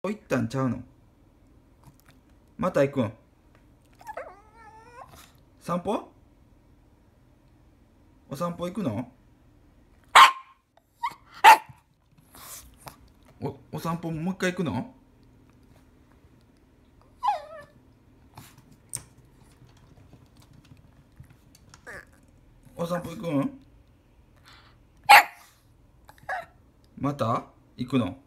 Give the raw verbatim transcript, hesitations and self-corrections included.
お、行ったんちゃうの？また行くん？散歩？お散歩行くの？お、お散歩もう一回行くの？お散歩行くん？また行くの？